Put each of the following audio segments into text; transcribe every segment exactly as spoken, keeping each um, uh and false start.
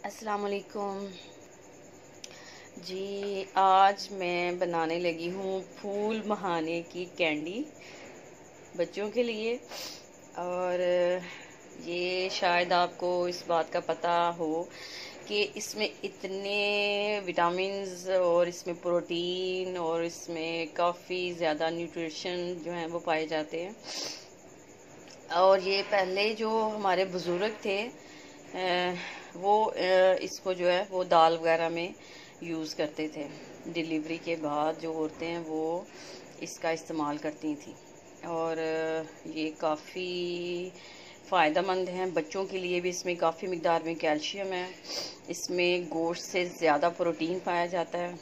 अस्सलाम वालेकुम जी। आज मैं बनाने लगी हूँ फूल महाने की कैंडी बच्चों के लिए। और ये शायद आपको इस बात का पता हो कि इसमें इतने विटामिन्स और इसमें प्रोटीन और इसमें काफ़ी ज़्यादा न्यूट्रिशन जो हैं वो पाए जाते हैं। और ये पहले जो हमारे बुज़ुर्ग थे वो इसको जो है वो दाल वगैरह में यूज़ करते थे। डिलीवरी के बाद जो औरतें हैं वो इसका इस्तेमाल करती थी और ये काफ़ी फ़ायदेमंद हैं बच्चों के लिए भी। इसमें काफ़ी मिक़दार में कैल्शियम है, इसमें गोश्त से ज़्यादा प्रोटीन पाया जाता है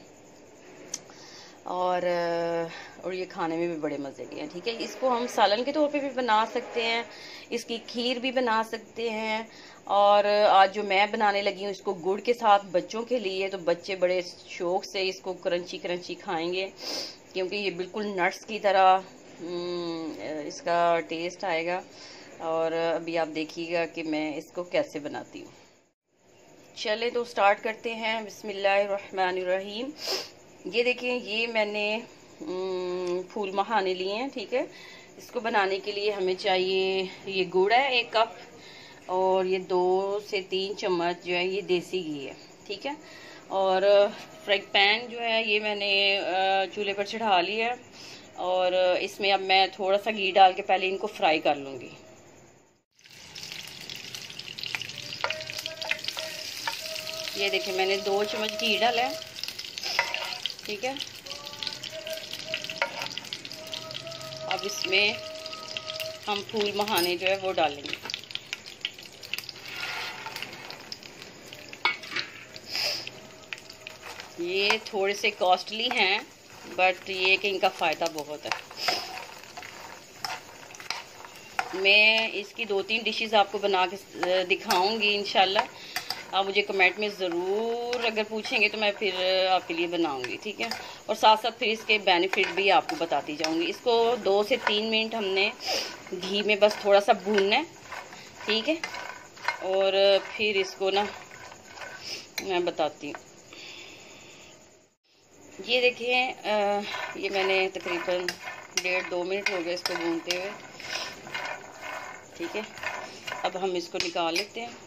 और और ये खाने में भी बड़े मज़े के हैं। ठीक है, इसको हम सालन के तौर पे भी बना सकते हैं, इसकी खीर भी बना सकते हैं। और आज जो मैं बनाने लगी हूँ इसको गुड़ के साथ बच्चों के लिए, तो बच्चे बड़े शौक़ से इसको क्रंची क्रंची खाएंगे क्योंकि ये बिल्कुल नट्स की तरह इसका टेस्ट आएगा। और अभी आप देखिएगा कि मैं इसको कैसे बनाती हूँ। चले तो स्टार्ट करते हैं। बिस्मिल्लाहिर्रहमानिर्रहीम। ये देखिए, ये मैंने फूल महाने लिए हैं। ठीक है, इसको बनाने के लिए हमें चाहिए, ये गुड़ है एक कप और ये दो से तीन चम्मच जो है ये देसी घी है। ठीक है, और फ्राई पैन जो है ये मैंने चूल्हे पर चढ़ा लिया है और इसमें अब मैं थोड़ा सा घी डाल के पहले इनको फ्राई कर लूँगी। ये देखिए, मैंने दो चम्मच घी डाला है। ठीक है, अब इसमें हम फूल महाने जो है वो डालेंगे। ये थोड़े से कॉस्टली हैं बट ये कि इनका फ़ायदा बहुत है। मैं इसकी दो तीन डिशेस आपको बना के दिखाऊंगी इंशाल्लाह। आप मुझे कमेंट में ज़रूर अगर पूछेंगे तो मैं फिर आपके लिए बनाऊंगी। ठीक है, और साथ साथ फिर इसके बेनिफिट भी आपको बताती जाऊंगी। इसको दो से तीन मिनट हमने घी में बस थोड़ा सा भूनना है। ठीक है, और फिर इसको ना मैं बताती हूँ। ये देखिए, ये मैंने तकरीबन डेढ़ दो मिनट हो गए इसको भूनते हुए। ठीक है, अब हम इसको निकाल लेते हैं।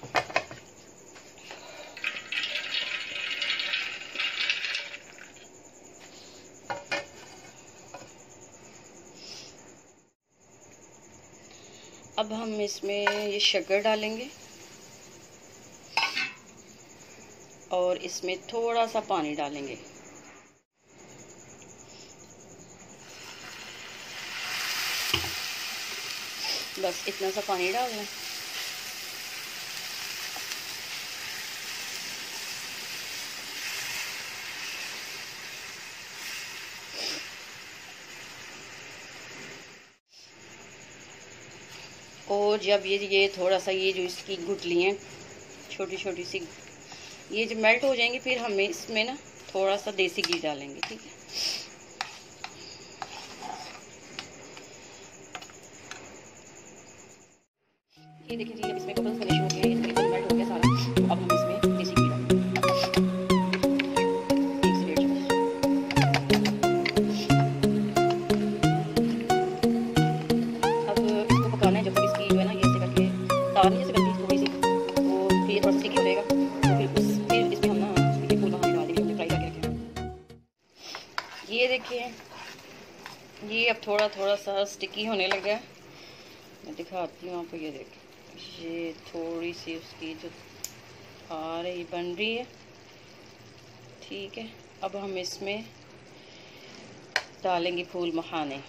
अब हम इसमें ये शक्कर डालेंगे और इसमें थोड़ा सा पानी डालेंगे। बस इतना सा पानी डालना है। और जब ये ये थोड़ा सा ये जो इसकी गुठलियाँ छोटी छोटी सी ये जब मेल्ट हो जाएंगी फिर हम इसमें ना थोड़ा सा देसी घी डालेंगे। ठीक है, ये देखिए जी, अब इसमें बबल्स बने शुरू हो गए हैं, ये तो मेल्ट हो गया सारा। तो अब हम इसमें देसी घी डालेंगे एक से डेढ़ चम्मच। अब इसको पकाना है जब तक इसकी जो है ना ये ऐसे करके तार नहीं जैसे करती थोड़ी सी, तो फिर ये थोड़ा सा स्टिकी हो जाएगा। तो फिर उस फिर इसमें हम ना ये फूल महाने डाल देंगे, हमने फ्राई करके रखे। ये देखिए, ये अब थोड़ा थोड़ा सा स्टिकी होने लगा है। मैं दिखाती हूँ आपको। ये देखिए, ये थोड़ी सी उसकी जो आ रही बन रही है। ठीक है, अब हम इसमें डालेंगे फूल महाने।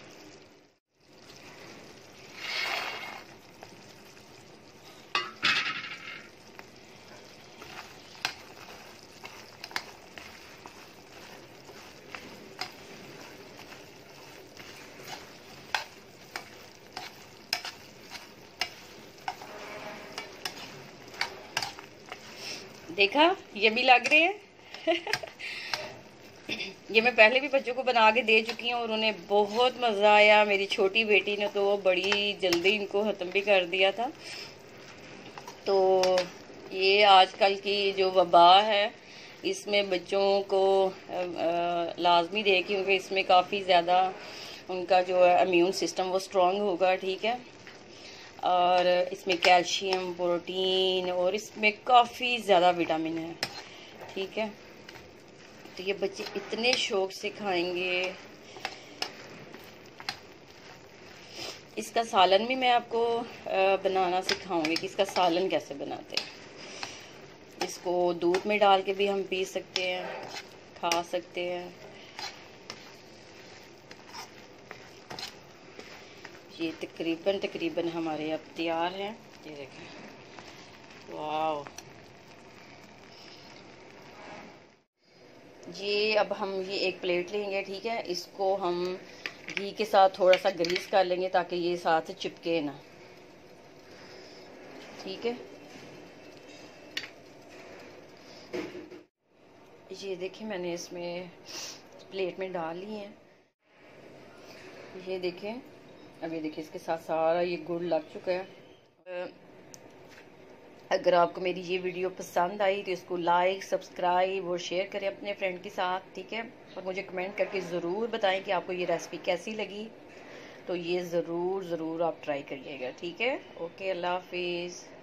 देखा, ये भी लग रहे हैं। ये मैं पहले भी बच्चों को बना के दे चुकी हूँ और उन्हें बहुत मज़ा आया। मेरी छोटी बेटी ने तो बड़ी जल्दी इनको ख़त्म भी कर दिया था। तो ये आजकल की जो वबा है, इसमें बच्चों को लाजमी दे, क्योंकि इसमें काफ़ी ज़्यादा उनका जो है इम्यून सिस्टम वो स्ट्रांग होगा, ठीक है। और इसमें कैल्शियम, प्रोटीन और इसमें काफ़ी ज़्यादा विटामिन है, ठीक है। तो ये बच्चे इतने शौक से खाएंगे। इसका सालन भी मैं आपको बनाना सिखाऊंगी कि इसका सालन कैसे बनाते हैं। इसको दूध में डाल के भी हम पी सकते हैं, खा सकते हैं। ये तकरीबन तकरीबन हमारे अब तैयार हैं, ये देखें, वाह। ये अब हम ये एक प्लेट लेंगे, ठीक है। इसको हम घी के साथ थोड़ा सा ग्रीस कर लेंगे ताकि ये साथ चिपके ना, ठीक है। ये देखिए मैंने इसमें प्लेट में डाल ली है, ये देखें। अब ये देखिए इसके साथ सारा ये गुड़ लग चुका है। अगर आपको मेरी ये वीडियो पसंद आई तो इसको लाइक, सब्सक्राइब और शेयर करें अपने फ्रेंड के साथ, ठीक है। और मुझे कमेंट करके ज़रूर बताएं कि आपको ये रेसिपी कैसी लगी। तो ये ज़रूर ज़रूर आप ट्राई करिएगा, ठीक है। ओके, अल्लाह हाफिज़।